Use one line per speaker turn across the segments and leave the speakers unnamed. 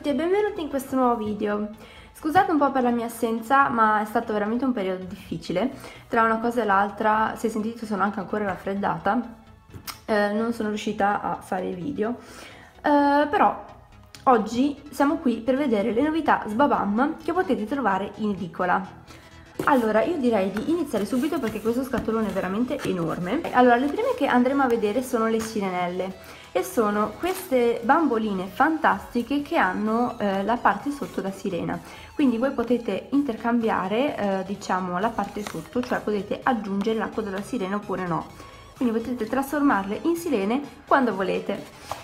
tutti e benvenuti in questo nuovo video. Scusate un po' per la mia assenza, ma è stato veramente un periodo difficile. Tra una cosa e l'altra, se sentite sono anche ancora raffreddata, non sono riuscita a fare i video. Però oggi siamo qui per vedere le novità Sbabam che potete trovare in edicola. Allora, io direi di iniziare subito perché questo scatolone è veramente enorme. Allora, le prime che andremo a vedere sono le sirenelle e sono queste bamboline fantastiche che hanno la parte sotto da sirena. Quindi voi potete intercambiare, diciamo, la parte sotto, cioè potete aggiungere la coda da sirena oppure no. Quindi potete trasformarle in sirene quando volete.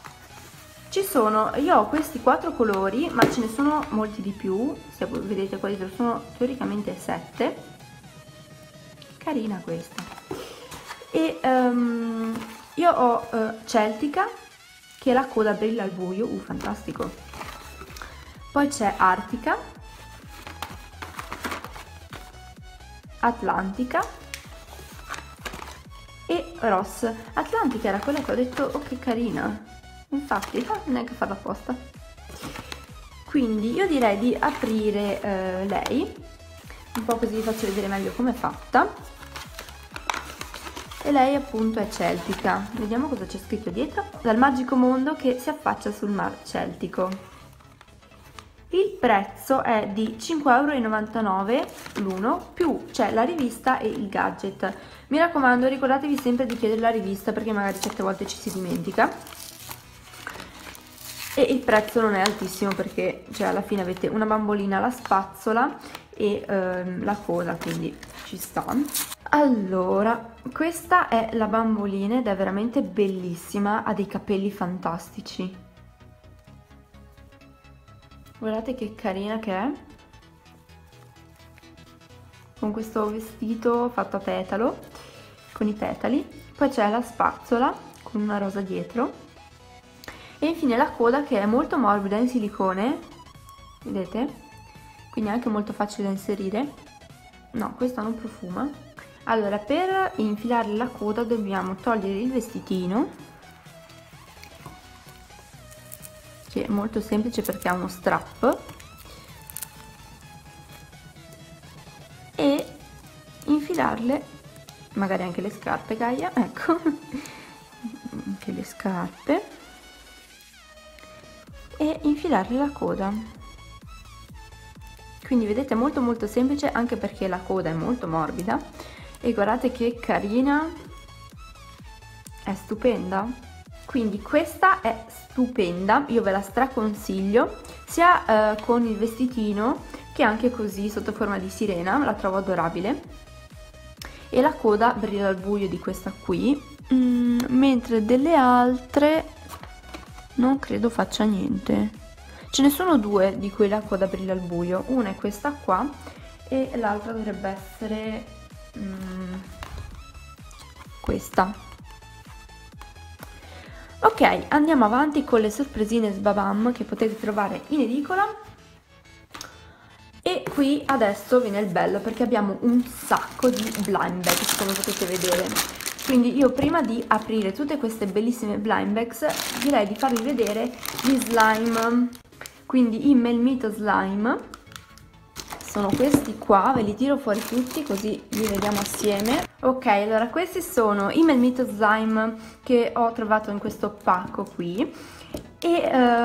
Io ho questi 4 colori, ma ce ne sono molti di più. Se voi vedete qua dietro sono teoricamente 7. Carina questa. E io ho Celtica, che la coda brilla al buio, fantastico. Poi c'è Artica, Atlantica e Ross. Atlantica era quella che ho detto, oh che carina. Infatti, neanche farla apposta. Quindi io direi di aprire lei, un po' così vi faccio vedere meglio com'è fatta. E lei appunto è celtica. Vediamo cosa c'è scritto dietro. Dal magico mondo che si affaccia sul mar Celtico. Il prezzo è di 5,99 € l'uno, più c'è la rivista e il gadget. Mi raccomando, ricordatevi sempre di chiedere la rivista perché magari certe volte ci si dimentica. E il prezzo non è altissimo perché cioè, alla fine avete una bambolina, la spazzola e la coda, quindi ci sta. Allora, questa è la bambolina ed è veramente bellissima, ha dei capelli fantastici. Guardate che carina che è, con questo vestito fatto a petalo, con i petali. Poi c'è la spazzola con una rosa dietro. E infine la coda che è molto morbida in silicone, vedete? Quindi è anche molto facile da inserire. No, questa non profuma. Allora, per infilare la coda dobbiamo togliere il vestitino, che è molto semplice perché ha uno strap, e infilarle, magari anche le scarpe, Gaia, ecco, anche le scarpe, e infilarle la coda. Quindi vedete, molto semplice anche perché la coda è molto morbida. E guardate che carina, è stupenda. Quindi questa è stupenda, io ve la straconsiglio, sia con il vestitino che anche così sotto forma di sirena, la trovo adorabile. E la coda brilla al buio di questa qui, mentre delle altre non credo faccia niente. Ce ne sono due di cui la coda brilla al buio, una è questa qua e l'altra dovrebbe essere questa. Ok, andiamo avanti con le sorpresine Sbabam che potete trovare in edicola. E qui adesso viene il bello perché abbiamo un sacco di blind bags, come potete vedere. Quindi io prima di aprire tutte queste bellissime blind bags direi di farvi vedere gli slime. Quindi i Melmito Slime sono questi qua, ve li tiro fuori tutti così li vediamo assieme. Ok, allora questi sono i Melmito Slime che ho trovato in questo pacco qui e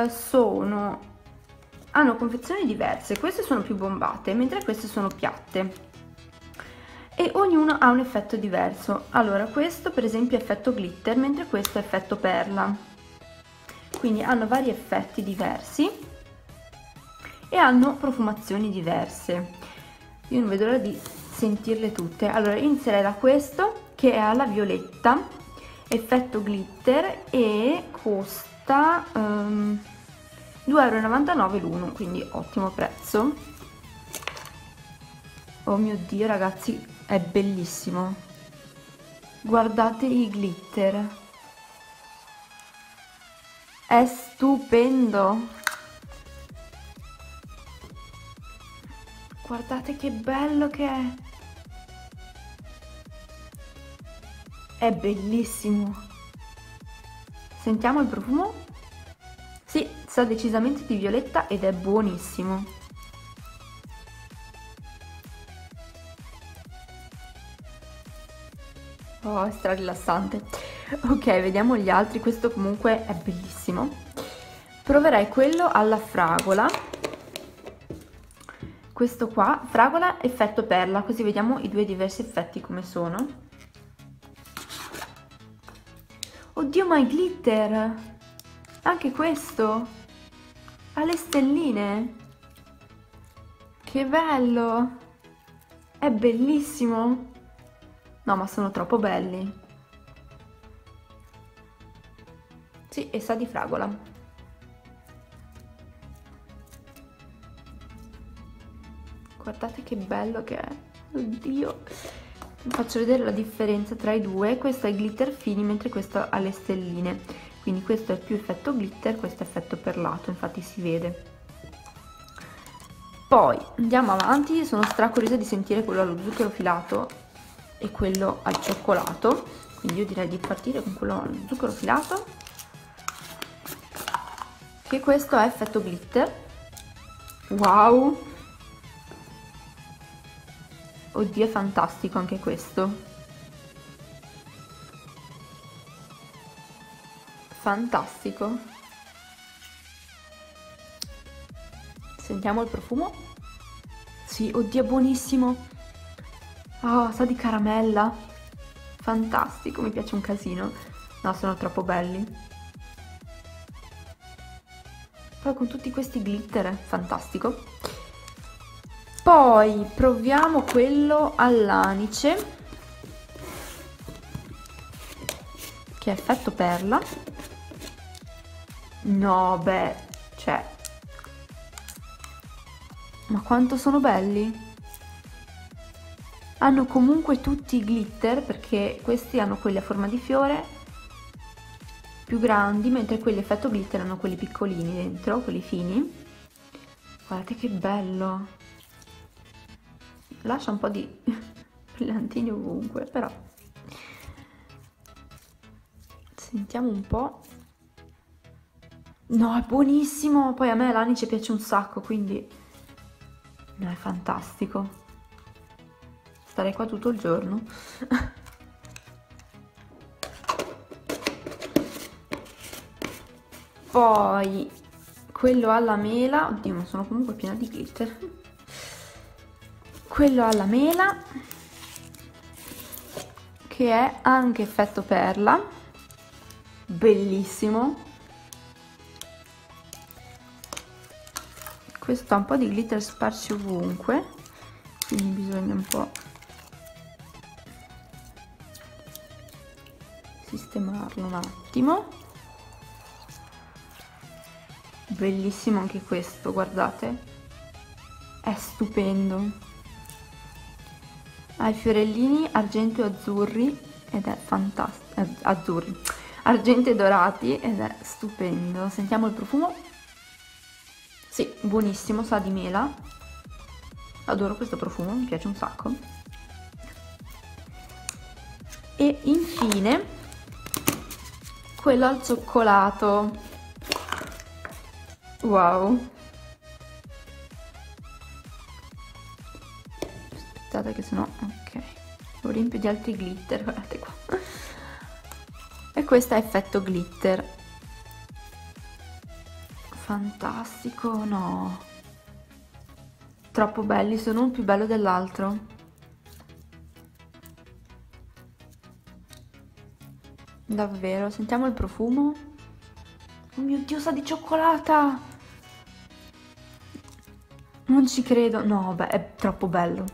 hanno confezioni diverse, queste sono più bombate mentre queste sono piatte e ognuno ha un effetto diverso. Allora questo per esempio è effetto glitter mentre questo è effetto perla, quindi hanno vari effetti diversi e hanno profumazioni diverse. Io non vedo l'ora di sentirle tutte. Allora inizierei da questo che è alla violetta, effetto glitter, e costa 2,99 € l'uno, quindi ottimo prezzo. Oh mio Dio ragazzi, è bellissimo, guardate i glitter, è stupendo. Guardate che bello che è bellissimo. Sentiamo il profumo? Sì, sa decisamente di violetta ed è buonissimo. Oh, è stra rilassante. Ok, vediamo gli altri. Questo comunque è bellissimo. Proverei quello alla fragola. Questo qua, fragola effetto perla, così vediamo i due diversi effetti come sono. Oddio, ma i glitter! Anche questo! Ha le stelline! Che bello! È bellissimo! No, ma sono troppo belli! Sì, e sa di fragola. Guardate che bello che è! Oddio! Vi faccio vedere la differenza tra i due. Questo ha i glitter fini, mentre questo ha le stelline. Quindi questo è più effetto glitter, questo è effetto perlato, infatti si vede. Poi andiamo avanti, sono curiosa di sentire quello allo zucchero filato e quello al cioccolato, quindi io direi di partire con quello allo zucchero filato, che questo è effetto glitter. Wow! Oddio, è fantastico anche questo. Fantastico. Sentiamo il profumo. Sì, oddio, è buonissimo. Oh, sa di caramella. Fantastico, mi piace un casino. No, sono troppo belli. Poi con tutti questi glitter, fantastico. Poi proviamo quello all'anice, che è effetto perla. No, beh, cioè, ma quanto sono belli! Hanno comunque tutti i glitter, perché questi hanno quelli a forma di fiore più grandi, mentre quelli effetto glitter hanno quelli piccolini dentro, quelli fini. Guardate che bello! Lascia un po' di brillantini ovunque, però sentiamo un po'. No, è buonissimo! Poi a me l'anice piace un sacco, quindi no, è fantastico. Starei qua tutto il giorno. Poi quello alla mela, oddio, ma sono comunque piena di glitter. Quello alla mela, che è anche effetto perla, bellissimo. Questo ha un po' di glitter sparsi ovunque, quindi bisogna un po' sistemarlo un attimo. Bellissimo anche questo, guardate, è stupendo. Ha i fiorellini argento e azzurri ed è fantastico, azzurri, argento e dorati ed è stupendo. Sentiamo il profumo. Sì, buonissimo, sa di mela. Adoro questo profumo, mi piace un sacco. E infine quello al cioccolato. Wow! Aspettate che sennò, ok, lo riempio di altri glitter, guardate qua. E questo è effetto glitter. Fantastico, no? Troppo belli, sono uno più bello dell'altro. Davvero, sentiamo il profumo. Oh mio Dio, sa di cioccolata! Non ci credo, no, beh, è troppo bello.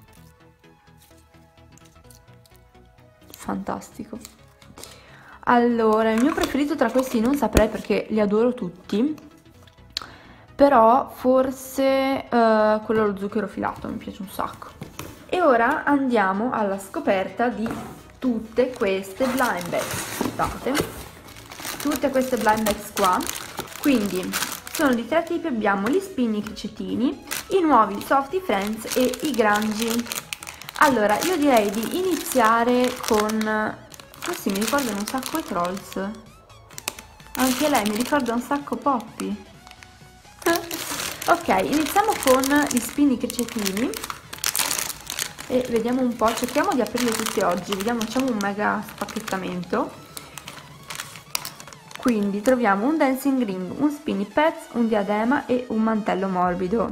Fantastico. Allora, il mio preferito tra questi non saprei perché li adoro tutti, però forse quello allo zucchero filato mi piace un sacco. E ora andiamo alla scoperta di tutte queste blind bags. Aspettate, tutte queste blind bags qua, quindi sono di tre tipi, abbiamo gli spinni cricetini, i nuovi Softy Friends e i Grungy. Allora, io direi di iniziare con... questi mi ricordano un sacco i Trolls. Anche lei mi ricorda un sacco Poppy. Ok, iniziamo con gli spini cricetini e vediamo un po', cerchiamo di aprirli tutti oggi, vediamo, facciamo un mega spacchettamento. Quindi troviamo un dancing ring, un spinny pets, un diadema e un mantello morbido.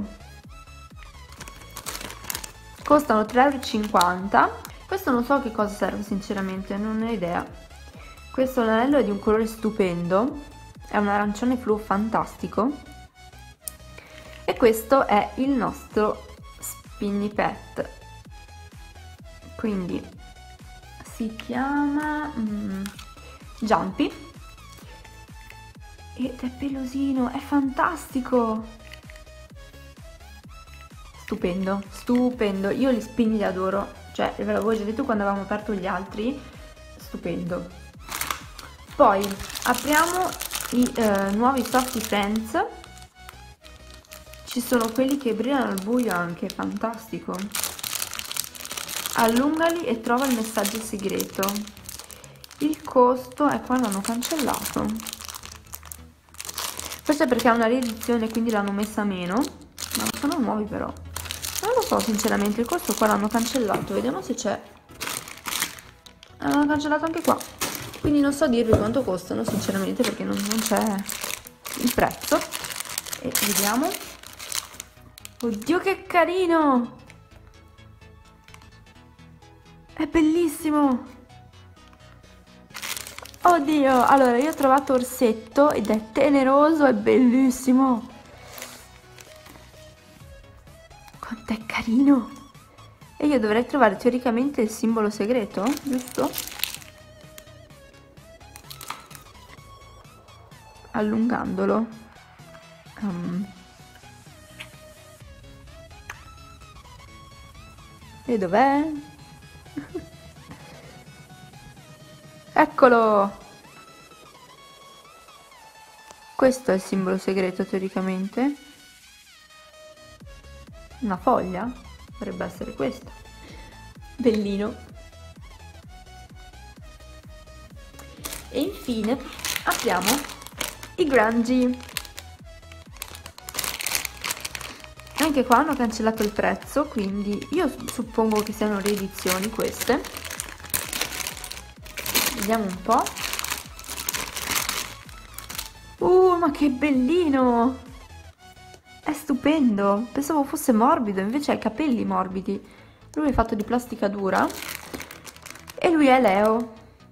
Costano 3,50 €. Questo non so che cosa serve sinceramente, non ne ho idea. Questo anello è di un colore stupendo, è un arancione fluo fantastico. E questo è il nostro spinny pet, quindi si chiama Jumpy ed è pelosino, è fantastico, stupendo, stupendo. Io gli spinny li adoro, cioè ve l'avevo già detto quando avevamo aperto gli altri, stupendo. Poi apriamo i nuovi Softy Friends. Ci sono quelli che brillano al buio anche, fantastico. Allungali e trova il messaggio segreto. Il costo è qua, l'hanno cancellato. Questo è perché è una riedizione, quindi l'hanno messa meno. Ma sono nuovi però. Non lo so sinceramente, il costo qua l'hanno cancellato. Vediamo se c'è. L'hanno cancellato anche qua. Quindi non so dirvi quanto costano sinceramente perché non c'è il prezzo. E vediamo. Oddio che carino! È bellissimo! Oddio! Allora, io ho trovato orsetto ed è teneroso, è bellissimo! Quanto è carino! E io dovrei trovare teoricamente il simbolo segreto, giusto? Allungandolo. E dov'è? Eccolo! Questo è il simbolo segreto teoricamente. Una foglia? Dovrebbe essere questo. Bellino. E infine apriamo i Grungy. Anche qua hanno cancellato il prezzo, quindi io suppongo che siano riedizioni queste. Vediamo un po'. Ma che bellino! È stupendo! Pensavo fosse morbido, invece ha i capelli morbidi. Lui è fatto di plastica dura e lui è Leo.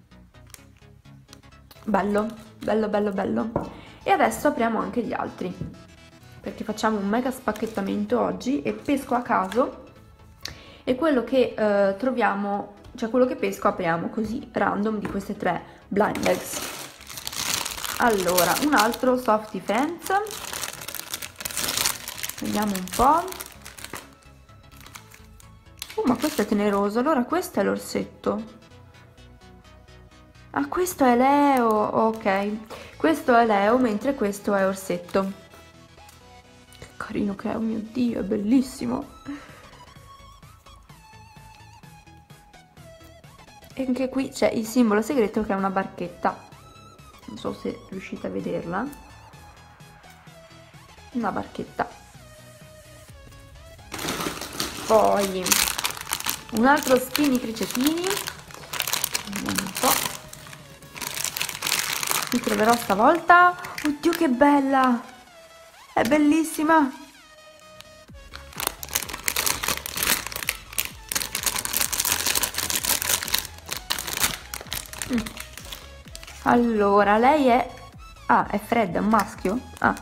Bello, bello, bello, bello. E adesso apriamo anche gli altri, perché facciamo un mega spacchettamento oggi e pesco a caso e quello che troviamo, cioè quello che pesco apriamo così random di queste tre blind bags. Allora, un altro Softy Friends, vediamo un po'. Ma questo è teneroso, allora questo è l'orsetto. Ah, questo è Leo, ok, questo è Leo mentre questo è orsetto. Che carino che è, oh mio Dio, è bellissimo. E anche qui c'è il simbolo segreto che è una barchetta. Non so se riuscite a vederla. Una barchetta. Poi un altro spini cricetini. Vediamo un po'. Mi troverò stavolta. Oddio che bella! È bellissima! Allora, lei è... Ah, è Fred, è un maschio? Ah.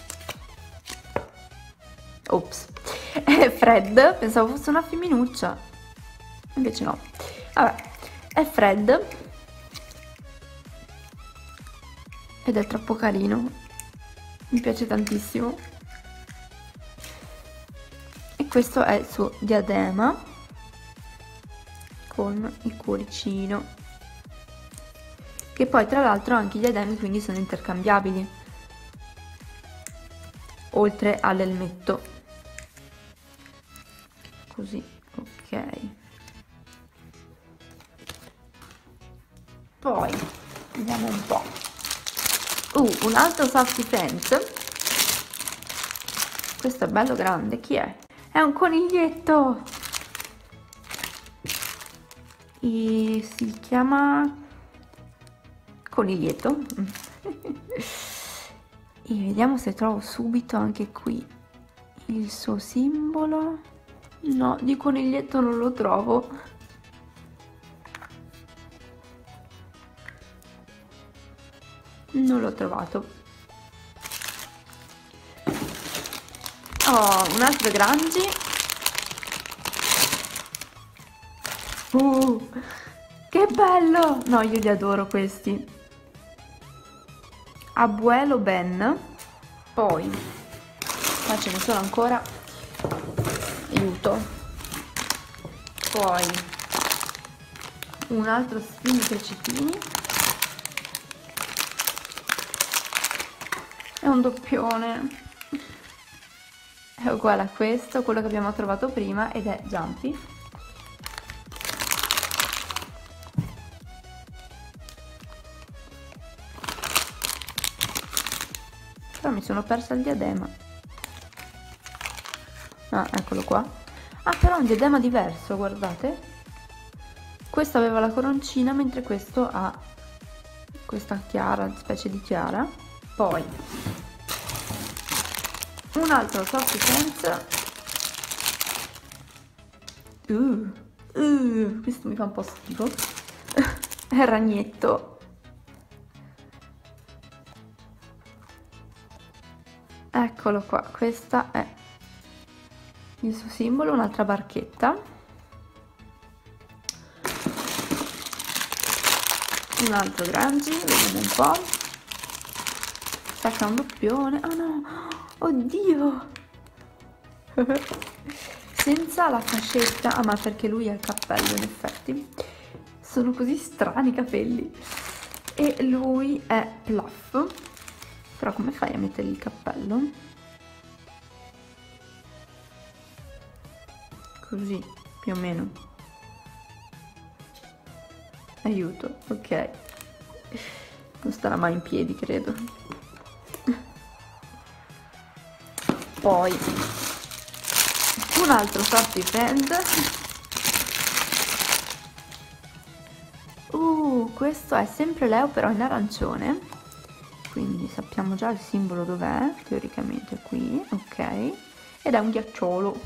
Ops. È Fred, pensavo fosse una femminuccia. Invece no. Vabbè, è Fred. Ed è troppo carino. Mi piace tantissimo. E questo è il suo diadema. Con il cuoricino. Che poi tra l'altro anche i diademi quindi sono intercambiabili, oltre all'elmetto, così, ok. Poi vediamo un po', Un altro Softy Friends. Questo è bello grande, chi è? È un coniglietto! Si chiama coniglietto. E vediamo se trovo subito anche qui il suo simbolo. No, di coniglietto non lo trovo. Non l'ho trovato. Oh, un altro Grangi. Che bello! No, io li adoro questi. Abuelo Ben. Poi, qua ce ne sono ancora. Aiuto. Poi, un altro Spini Crecitini. È un doppione. È uguale a questo, quello che abbiamo trovato prima, ed è Jumpy. Però mi sono persa il diadema. Ah, eccolo qua. Ah, però è un diadema diverso, guardate. Questo aveva la coroncina, mentre questo ha questa chiara, specie di chiara. Poi un altro Softy Friends. Questo mi fa un po' schifo. È il ragnetto. Eccolo qua, questa è il suo simbolo, un'altra barchetta. Un altro Grangi, vediamo un po'. Sa che è un doppione. Ah no, oddio! Senza la fascetta, ma perché lui ha il cappello in effetti. Sono così strani i capelli. E lui è Pluff. Però come fai a mettere il cappello? Così, più o meno. Aiuto, ok. Non starà mai in piedi, credo. Poi un altro Softy Friend. Questo è sempre Leo, però in arancione, quindi sappiamo già il simbolo dov'è, teoricamente qui, ok, ed è un ghiacciolo.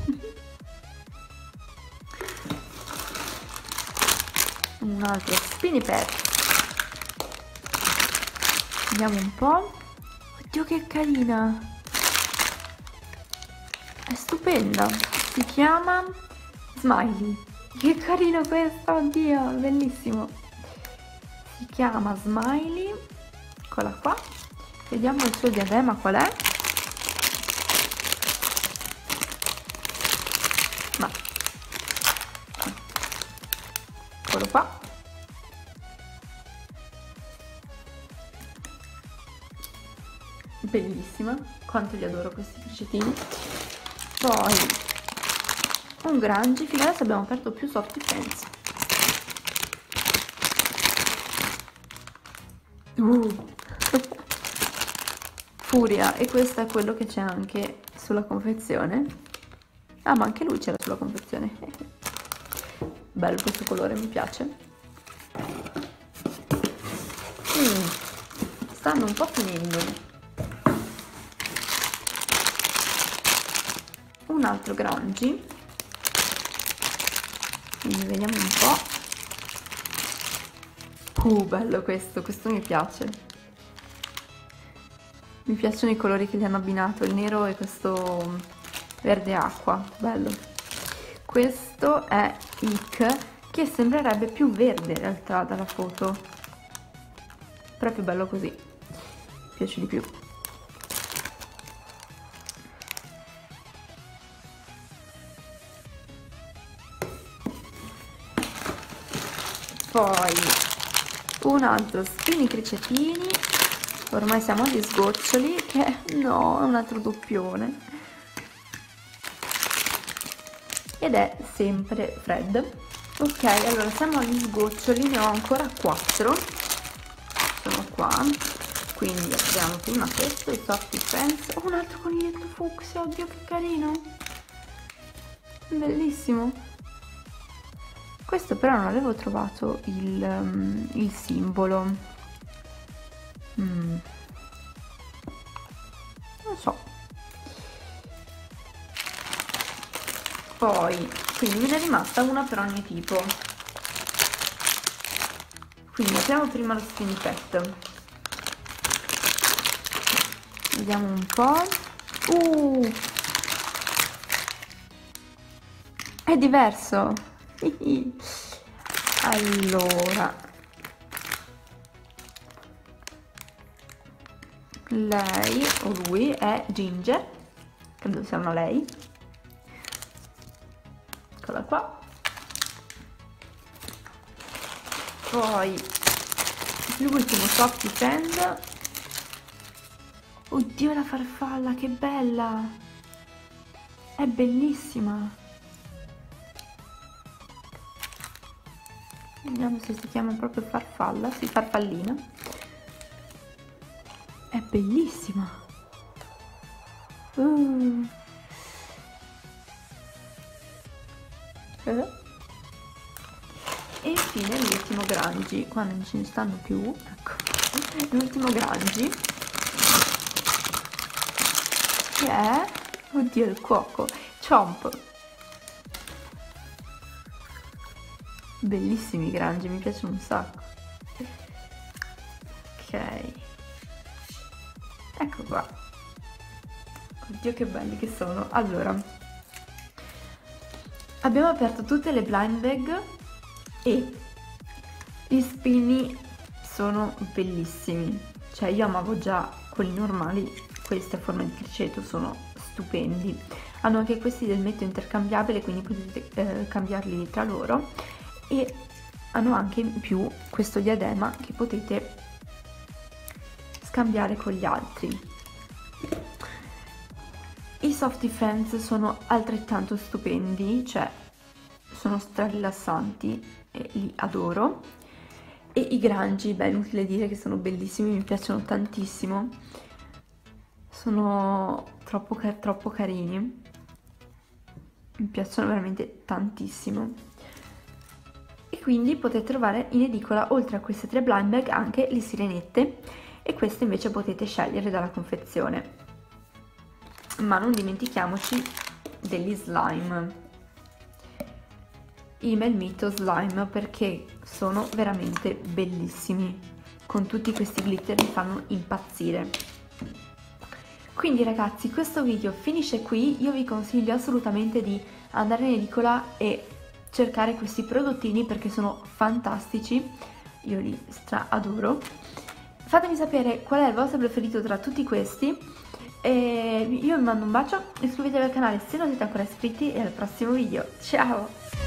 Un altro Spiny Pet. Vediamo un po'. Oddio che carina, è stupenda, si chiama Smiley. Che carino questo, oddio, bellissimo. Si chiama Smiley, eccola qua. Vediamo il suo diadema qual è. Ma eccolo qua. Bellissima, quanto li adoro questi crocetini. Poi un Grangi, fino adesso abbiamo aperto più Softy Friends. Furia, e questo è quello che c'è anche sulla confezione. Ah, ma anche lui c'era sulla confezione. Bello questo colore, mi piace. Stanno un po' finendo. Un altro Grangi, quindi vediamo un po'. Bello questo mi piace. Mi piacciono i colori che gli hanno abbinato, il nero e questo verde acqua, bello. Questo è Ick, che sembrerebbe più verde in realtà dalla foto, però è più bello così, mi piace di più. Poi un altro Spini Cricetini, ormai siamo agli sgoccioli, che no, è un altro doppione, ed è sempre Fred. Ok, allora siamo agli sgoccioli, ne ho ancora 4, sono qua. Quindi apriamo prima questo, il Soft Friends. Oh, un altro coniglietto fucsia, oddio che carino, bellissimo. Questo però non avevo trovato il simbolo, non so. Poi, quindi me ne è rimasta una per ogni tipo. Quindi apriamo prima lo Spin Pet. Vediamo un po'. È diverso. Allora, lei o lui è Ginger, credo sia una lei. Eccola qua. Poi l'ultimo Soft Friend. Oddio, la farfalla, che bella! È bellissima! Vediamo se si chiama proprio farfalla, sì, farfallina. È bellissima! E infine l'ultimo Grangi, qua non ce ne stanno più, ecco, l'ultimo Grangi, che è, oddio, il cuoco, Chomp. Bellissimi i Grangi, mi piacciono un sacco. Ok, ecco qua, oddio che belli che sono. Allora, abbiamo aperto tutte le blind bag e gli spinni sono bellissimi, cioè io amavo già quelli normali, questi a forma di criceto sono stupendi. Hanno anche questi del metto intercambiabile, quindi potete cambiarli tra loro, e hanno anche in più questo diadema che potete scambiare con gli altri. I Soft Friends sono altrettanto stupendi, cioè sono strarilassanti e li adoro. E i Grangi, beh, inutile dire che sono bellissimi, mi piacciono tantissimo, sono troppo carini, mi piacciono veramente tantissimo. E quindi potete trovare in edicola, oltre a queste 3 blind bag, anche le sirenette, e queste invece potete scegliere dalla confezione. Ma non dimentichiamoci degli slime, i Melmito Slime, perché sono veramente bellissimi, con tutti questi glitter mi fanno impazzire. Quindi ragazzi, questo video finisce qui. Io vi consiglio assolutamente di andare in edicola e cercare questi prodottini perché sono fantastici, io li adoro. Fatemi sapere qual è il vostro preferito tra tutti questi, e io vi mando un bacio, iscrivetevi al canale se non siete ancora iscritti e al prossimo video, ciao!